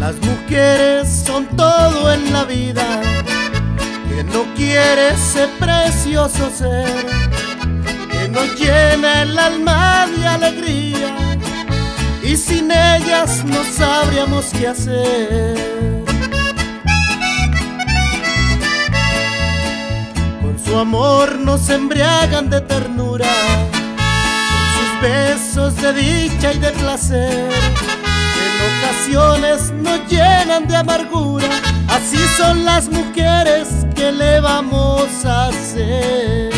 Las mujeres son todo en la vida, que no quiere ese precioso ser, que nos llena el alma de alegría, y sin ellas no sabríamos qué hacer. Con su amor nos embriagan de ternura, con sus besos de dicha y de placer, en ocasiones nos llenan de amargura. Así son las mujeres, ¿qué le vamos a hacer?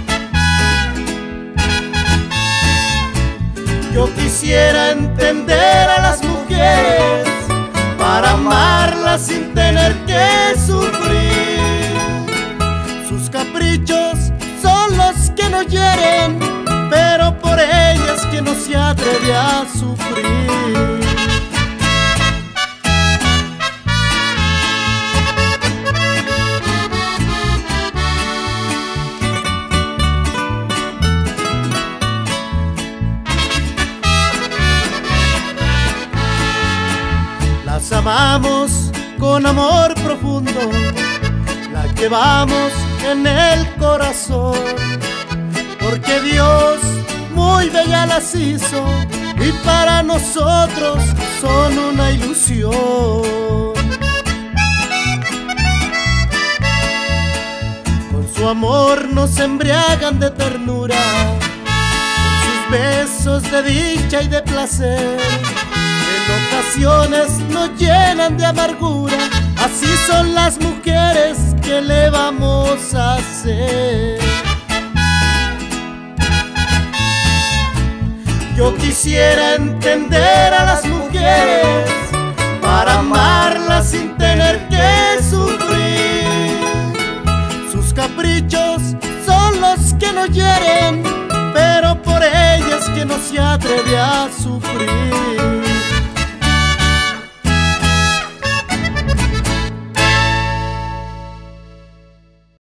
Yo quisiera entender a las mujeres para amarlas sin tener que sufrir. Sus caprichos son los que nos hieren, pero por ellas que no se atreve a sufrir. Las amamos con amor profundo, la llevamos en el corazón, porque Dios muy bella las hizo y para nosotros son una ilusión. Con su amor nos embriagan de ternura, con sus besos de dicha y de placer, en ocasiones nos llenan de amargura. Así son las mujeres, ¿qué le vamos a hacer? Yo quisiera entender a las mujeres para amarlas sin tener que sufrir. Sus caprichos son los que nos hieren, pero por ellas que no se atreve a sufrir.